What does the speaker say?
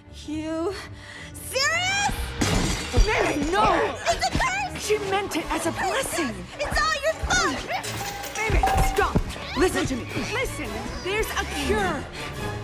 You... serious? Mary, no! It's a curse! She meant it as a blessing! It's all your fault! Mary, stop! Listen to me. Listen, there's a cure.